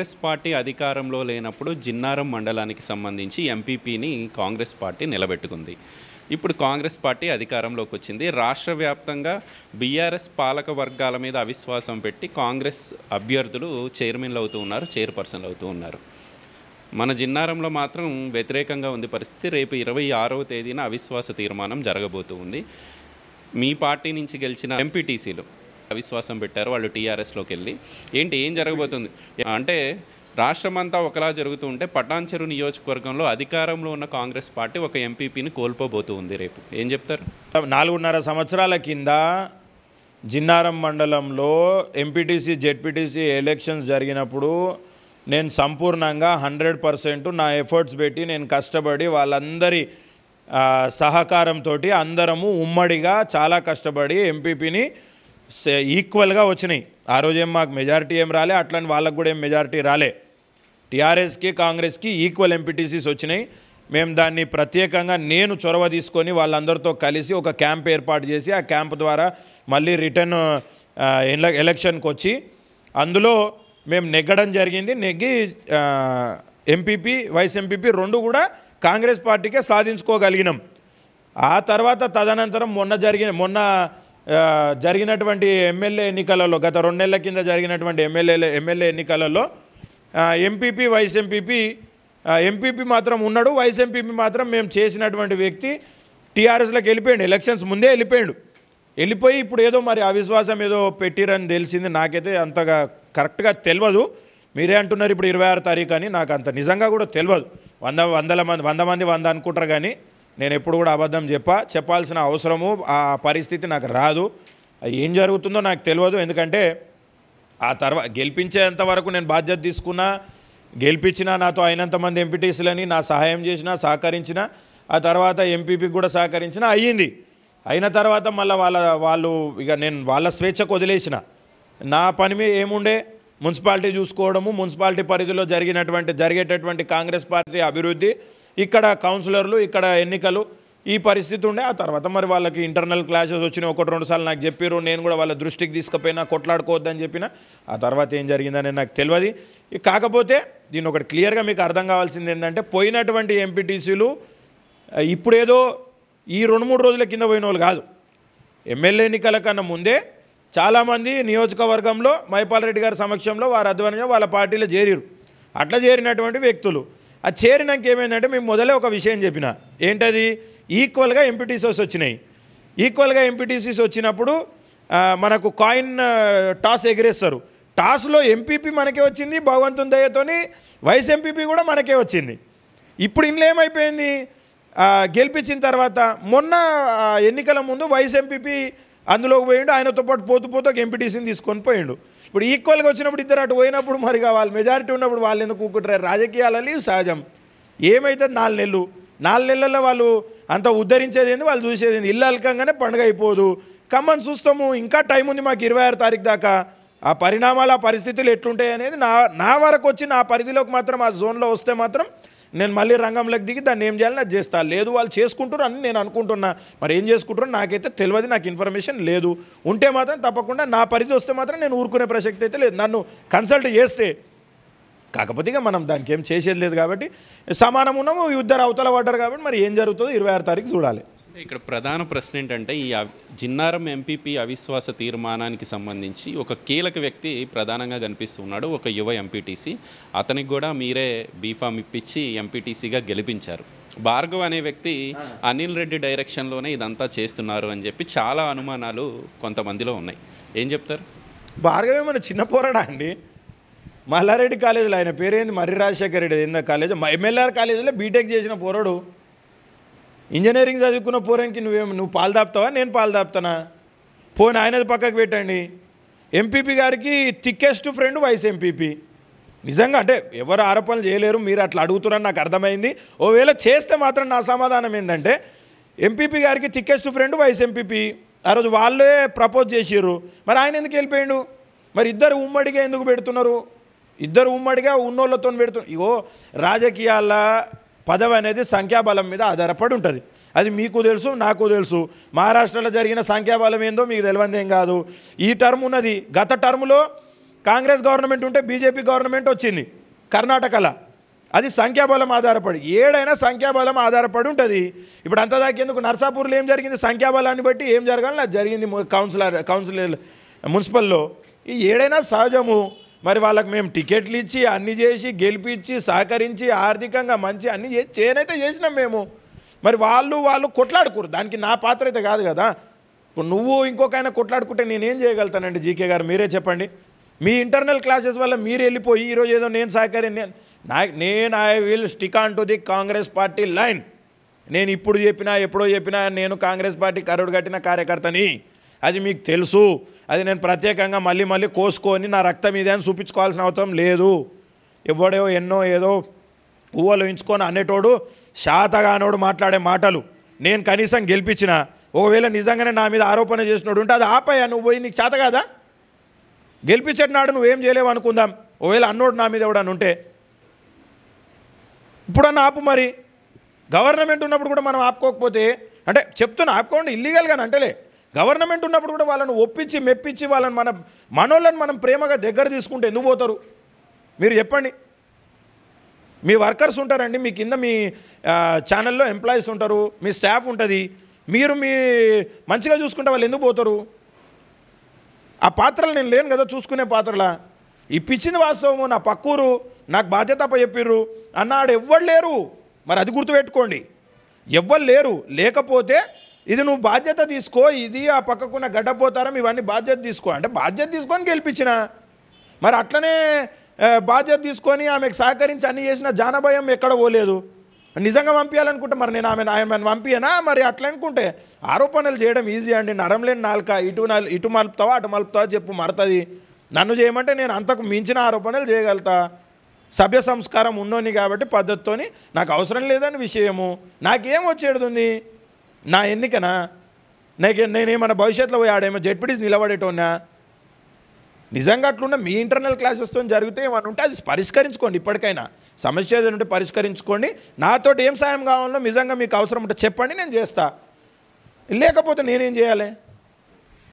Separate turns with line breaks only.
Congress party అధికారంలో లేనప్పుడు జిన్నారం మండలానికి సంబంధించి ఎంపీపీని కాంగ్రెస్ పార్టీ నిలబెట్టుకుంది. ఇప్పుడు కాంగ్రెస్ పార్టీ అధికారంలోకి వచ్చింది. రాష్ట్ర వ్యాప్తంగా బీఆర్ఎస్ పాలక వర్గాల మీద అవిశ్వాసం పెట్టి కాంగ్రెస్ అభ్యర్థులు చైర్మన్లు అవుతూ ఉన్నారు, చైర్పర్సన్లు అవుతూ ఉన్నారు. మన జిన్నారంలో మాత్రం వ్యతిరేకంగా ఉంది పరిస్థితి. రేపు 26వ తేదీన అవిశ్వాస తీర్మానం జరగబోతూ ఉంది. మీ పార్టీ నుంచి గెలిచిన ఎంపీటీసీలు అవిశ్వాసం పెట్టారు, వాళ్ళు టీఆర్ఎస్లోకి వెళ్ళి. ఏం జరగబోతుంది అంటే రాష్ట్రమంతా ఒకలా జరుగుతూ ఉంటే పటాన్చెరు నియోజకవర్గంలో అధికారంలో ఉన్న కాంగ్రెస్ పార్టీ ఒక ఎంపీపీని కోల్పోబోతూ ఉంది. రేపు ఏం చెప్తారు?
4.5 సంవత్సరాల కింద జిన్నారం మండలంలో ఎంపీటీసీ జెడ్పీటీసీ ఎలక్షన్స్ జరిగినప్పుడు నేను సంపూర్ణంగా 100% నా ఎఫర్ట్స్ పెట్టి నేను కష్టపడి వాళ్ళందరి సహకారంతో అందరము ఉమ్మడిగా చాలా కష్టపడి ఎంపీపీని ఈక్వల్గా వచ్చినాయి. ఆ రోజేం మాకు మెజారిటీ ఏం రాలే, అట్లని వాళ్ళకు కూడా ఏం మెజారిటీ రాలే. టీఆర్ఎస్కి కాంగ్రెస్కి ఈక్వల్ ఎంపీటీసీస్ వచ్చినాయి. మేము దాన్ని ప్రత్యేకంగా నేను చొరవ తీసుకొని వాళ్ళందరితో కలిసి ఒక క్యాంప్ ఏర్పాటు చేసి ఆ క్యాంప్ ద్వారా మళ్ళీ రిటర్న్ ఎలక్షన్కి వచ్చి అందులో మేము నెగ్గడం జరిగింది. నెగ్గి ఎంపీపీ వైస్ ఎంపీపీ 2 కూడా కాంగ్రెస్ పార్టీకే సాధించుకోగలిగినాం. ఆ తర్వాత తదనంతరం మొన్న జరిగినటువంటి ఎమ్మెల్యే ఎన్నికలలో గత 2 నెలల కింద జరిగినటువంటి ఎమ్మెల్యే ఎన్నికలలో ఎంపీపీ వైస్ ఎంపీపీ మాత్రం ఉన్నాడు, వైస్ ఎంపీపీ మాత్రం మేము చేసినటువంటి వ్యక్తి టీఆర్ఎస్లోకి వెళ్ళిపోయాడు. ఎలక్షన్స్ ముందే వెళ్ళిపోయి ఇప్పుడు ఏదో మరి అవిశ్వాసం ఏదో పెట్టిరని తెలిసింది. నాకైతే అంతగా కరెక్ట్గా తెలియదు. మీరే అంటున్నారు ఇప్పుడు 26వ తారీఖు అని, నాకు అంత నిజంగా కూడా తెలియదు. 100 మంది 100 అనుకుంటారు, కానీ నేను ఎప్పుడు కూడా అబద్ధం చెప్పాల్సిన అవసరము ఆ పరిస్థితి నాకు రాదు. ఏం జరుగుతుందో నాకు తెలియదు. ఎందుకంటే ఆ తర్వాత గెలిపించేంత వరకు నేను బాధ్యత తీసుకున్నా, గెలిపించినా నాతో అయినంతమంది ఎంపీటీసీలని నా సహాయం చేసినా సహకరించిన, ఆ తర్వాత ఎంపీపీకి కూడా సహకరించిన అయ్యింది. అయిన తర్వాత మళ్ళీ వాళ్ళు ఇక నేను వాళ్ళ స్వేచ్ఛకు వదిలేసిన. నా పని మీద ఏముండే మున్సిపాలిటీ చూసుకోవడము, మున్సిపాలిటీ పరిధిలో జరిగేటటువంటి కాంగ్రెస్ పార్టీ అభివృద్ధి, ఇక్కడ కౌన్సిలర్లు, ఇక్కడ ఎన్నికలు, ఈ పరిస్థితి ఉండే. ఆ తర్వాత మరి వాళ్ళకి ఇంటర్నల్ క్లాషెస్ వచ్చినాయి. 1-2 సార్లు నాకు చెప్పారు, నేను కూడా వాళ్ళ దృష్టికి తీసుకుపోయినా, కొట్లాడుకోవద్దని చెప్పిన. ఆ తర్వాత ఏం జరిగిందని నాకు తెలియదు. కాకపోతే దీన్ని ఒకటి క్లియర్గా మీకు అర్థం కావాల్సింది ఏంటంటే, పోయినటువంటి ఎంపీటీసీలు ఇప్పుడేదో ఈ 2-3 రోజుల కింద పోయిన వాళ్ళు కాదు. ఎమ్మెల్యే ఎన్నికల కన్నా ముందే చాలామంది నియోజకవర్గంలో మైపాల్ రెడ్డి గారి సమక్షంలో వారి ఆధ్వర్యంలో వాళ్ళ పార్టీలో చేరారు. అట్లా చేరినటువంటి వ్యక్తులు ఆ చేరినాక ఏమైందంటే, మేము మొదలే ఒక విషయం చెప్పిన, ఏంటది, ఈక్వల్గా ఎంపీటీసీస్ వచ్చినాయి. ఈక్వల్గా ఎంపీటీసీస్ వచ్చినప్పుడు మనకు కాయిన్ టాస్ ఎగిరేస్తారు. టాస్లో ఎంపీపీ మనకే వచ్చింది, భగవంతుని దయతోని వైస్ ఎంపీపీ కూడా మనకే వచ్చింది. ఇప్పుడు ఇంట్లో ఏమైపోయింది, గెలిపించిన తర్వాత మొన్న ఎన్నికల ముందు వైస్ ఎంపీపీ అందులోకి పోయిండు, ఆయనతో పాటు పోతూ ఒక ఎంపీటీసీని తీసుకొని పోయిండు. ఇప్పుడు ఈక్వల్గా వచ్చినప్పుడు ఇద్దరు అటు పోయినప్పుడు మరి వాళ్ళు మెజారిటీ ఉన్నప్పుడు వాళ్ళు ఎందుకు కూకుంటారు? రాజకీయాలలో సహజం. ఏమైతుంది 4 నెలల్లో వాళ్ళు అంత ఉద్ధరించేది ఏంది, వాళ్ళు చూసేది ఏంది? ఇల్లు అలకంగానే పండుగ అయిపోదు. కమ్మని చూస్తాము, ఇంకా టైం ఉంది మాకు 26 తారీఖు దాకా. ఆ పరిణామాలు, ఆ పరిస్థితులు ఎట్లుంటాయి అనేది నా వరకు వచ్చి నా పరిధిలోకి మాత్రం ఆ జోన్లో వస్తే మాత్రం నేను మళ్ళీ రంగంలోకి దిగి దాన్ని ఏం చేయాలని అది చేస్తాను. లేదు వాళ్ళు చేసుకుంటారు అని నేను అనుకుంటున్నా, మరి ఏం చేసుకుంటారో నాకైతే తెలియదు, నాకు ఇన్ఫర్మేషన్ లేదు. ఉంటే మాత్రం తప్పకుండా నా పరిధి వస్తే మాత్రం నేను ఊరుకునే ప్రసక్తి అయితే లేదు, నన్ను కన్సల్ట్ చేస్తే. కాకపోతే ఇక మనం దానికి ఏం చేసేది లేదు కాబట్టి సమానం ఉన్నాము, ఇద్దరు అవతల పడ్డారు కాబట్టి మరి ఏం జరుగుతుందో 26 తారీఖు చూడాలి.
ఇక్కడ ప్రధాన ప్రశ్న ఏంటంటే, ఈ జిన్నారం ఎంపీపీ అవిశ్వాస తీర్మానానికి సంబంధించి ఒక కీలక వ్యక్తి ప్రధానంగా కనిపిస్తున్నాడు, ఒక యువ ఎంపీటీసీ. అతనికి కూడా మీరే బీఫామ్ ఇప్పించి ఎంపీటీసీగా గెలిపించారు. భార్గవ్ అనే వ్యక్తి అనిల్ రెడ్డి డైరెక్షన్లోనే ఇదంతా చేస్తున్నారు అని చెప్పి చాలా అనుమానాలు కొంతమందిలో ఉన్నాయి. ఏం చెప్తారు?
భార్గవ్ ఏమన్నా చిన్న పోరాడా అండి? మల్లారెడ్డి కాలేజీలో ఆయన పేరేంది, మర్రి రాజశేఖర రెడ్డి ఏందా కాలేజ్, ఎంఎల్ఆర్ కాలేజీలో బీటెక్ చేసిన పోరాడు. ఇంజనీరింగ్ చదువుకున్న పోరానికి నువ్వు పాలు దాపుతావా, నేను పాలు దాపుతానా? పోనీ ఆయనది పక్కకు పెట్టండి. ఎంపీపీ గారికి థిక్కెస్ట్ ఫ్రెండ్ వైస్ ఎంపీపీ. నిజంగా అంటే ఎవరు ఆరోపణలు చేయలేరు, మీరు అట్లా అడుగుతున్నారని నాకు అర్థమైంది. ఓవేళ చేస్తే మాత్రం నా సమాధానం ఏంటంటే, ఎంపీపీ గారికి థిక్కెస్ట్ ఫ్రెండ్ వైస్ ఎంపీపీ. ఆ రోజు వాళ్ళే ప్రపోజ్ చేసిర్రు, మరి ఆయన ఎందుకు వెళ్ళిపోయాడు? మరి ఇద్దరు ఉమ్మడిగా ఎందుకు పెడుతున్నారు? ఇద్దరు ఉమ్మడిగా ఉన్నోళ్ళతో పెడుతున్నారు. ఇగో రాజకీయాల పదవి అనేది సంఖ్యాబలం మీద ఆధారపడి ఉంటుంది. అది మీకు తెలుసు, నాకు తెలుసు. మహారాష్ట్రలో జరిగిన సంఖ్యాబలం ఏందో మీకు తెలియదేం కాదు. ఈ టర్మ్ ఉన్నది. గత టర్ములో కాంగ్రెస్ గవర్నమెంట్ ఉంటే బీజేపీ గవర్నమెంట్ వచ్చింది కర్ణాటకలో. అది సంఖ్యాబలం ఆధారపడి, ఏడైనా సంఖ్యాబలం ఆధారపడి ఉంటుంది. ఇప్పుడు అంత దాకేందుకు నర్సాపూర్లో ఏం జరిగింది, సంఖ్యాబలాన్ని బట్టి ఏం జరగాలి అది జరిగింది. కౌన్సిలర్ మున్సిపల్లో ఈ ఏడైనా సహజము. మరి వాళ్ళకి మేము టికెట్లు ఇచ్చి అన్నీ చేసి గెలిపించి సహకరించి ఆర్థికంగా మంచి అన్నీ చేయనైతే చేసినాం మేము. మరి వాళ్ళు కొట్లాడుకోరు, దానికి నా పాత్ర అయితే కాదు కదా. ఇప్పుడు నువ్వు ఇంకొకైనా కొట్లాడుకుంటే నేనేం చేయగలుగుతానండి? జీకే గారు మీరే చెప్పండి. మీ ఇంటర్నల్ క్లాసెస్ వల్ల మీరు వెళ్ళిపోయి ఈరోజు ఏదో నేను నేను I will stick on to the Congress party line. నేను ఇప్పుడు చెప్పినా ఎప్పుడో చెప్పినా నేను కాంగ్రెస్ పార్టీ కరుడు కట్టిన కార్యకర్తని, అది మీకు తెలుసు. అది నేను ప్రత్యేకంగా మళ్ళీ కోసుకొని నా రక్తం మీద అని చూపించుకోవాల్సిన అవసరం లేదు. ఎవడో ఎన్నో ఏదో ఊహలు ఎంచుకొని అనేటోడు శాతగానోడు మాట్లాడే మాటలు నేను కనీసం గెలిపించిన, ఒకవేళ నిజంగానే నా మీద ఆరోపణ చేసినోడు ఉంటే అది ఆపాయా, నువ్వు పోయి నీకు చేత కాదా? గెలిపించేటనాడు నువ్వేం చేయలేవు అనుకుందాం. ఒకవేళ అన్నోడు నా మీద ఎవడని ఉంటే ఇప్పుడన్నా ఆపు. మరి గవర్నమెంట్ ఉన్నప్పుడు కూడా మనం ఆపుకోకపోతే, అంటే చెప్తున్నా ఆపుకోండి ఇల్లీగల్గా అంటలే, గవర్నమెంట్ ఉన్నప్పుడు కూడా వాళ్ళని ఒప్పించి మెప్పించి వాళ్ళని మనోళ్ళని మనం ప్రేమగా దగ్గర తీసుకుంటే ఎందుకు పోతారు మీరు చెప్పండి? మీ వర్కర్స్ ఉంటారండి, మీ కింద మీ ఛానల్లో ఎంప్లాయీస్ ఉంటారు, మీ స్టాఫ్ ఉంటుంది, మీరు మంచిగా చూసుకుంటే వాళ్ళు ఎందుకు పోతారు? ఆ పాత్రలు నేను లేను కదా చూసుకునే పాత్రలా. ఇప్పించింది వాస్తవము, నా పక్కూరు, నాకు బాధ్యత అప్ప చెప్పిర్రు అన్నాడు. ఎవ్వరు లేరు, మరి అది గుర్తుపెట్టుకోండి. ఎవ్వరు లేరు, లేకపోతే ఇది నువ్వు బాధ్యత తీసుకో, ఇది ఆ పక్కకున్న గడ్డపోతారం ఇవన్నీ బాధ్యత తీసుకో అంటే బాధ్యత తీసుకొని గెలిపించిన. మరి అట్లనే బాధ్యత తీసుకొని ఆమెకు సహకరించి అన్నీ చేసిన జానభయం ఎక్కడ పోలేదు. నిజంగా పంపించాలనుకుంటే మరి నేను ఆమెను పంపియనా? మరి అట్లా అనుకుంటే ఆరోపణలు చేయడం ఈజీ అండి. నరం లేని నాలుక, ఇటు మలుపుతావా అటు మలుపుతావా చెప్పు మరుతుంది. నన్ను చేయమంటే నేను అంతకు మించిన ఆరోపణలు చేయగలుగుతా. సభ్య సంస్కారం ఉన్నోని కాబట్టి పద్ధతితోని నాకు అవసరం లేదని విషయము. నాకేం వచ్చేడుతుంది నా ఎన్నికనా? నేనేమన్నా భవిష్యత్తులో పోయి ఆడేమో జెడ్పీటీసీ నిలబడేటోన్నా? నిజంగా అట్లున్న మీ ఇంటర్నల్ క్లాసెస్తో జరిగితే ఏమన్నా ఉంటే అది పరిష్కరించుకోండి. ఇప్పటికైనా సమస్య ఏదైనా ఉంటే పరిష్కరించుకోండి. నాతోటి ఏం సాయం కావాలో నిజంగా మీకు అవసరం ఉంటే చెప్పండి, నేను చేస్తా. లేకపోతే నేనేం చేయాలి?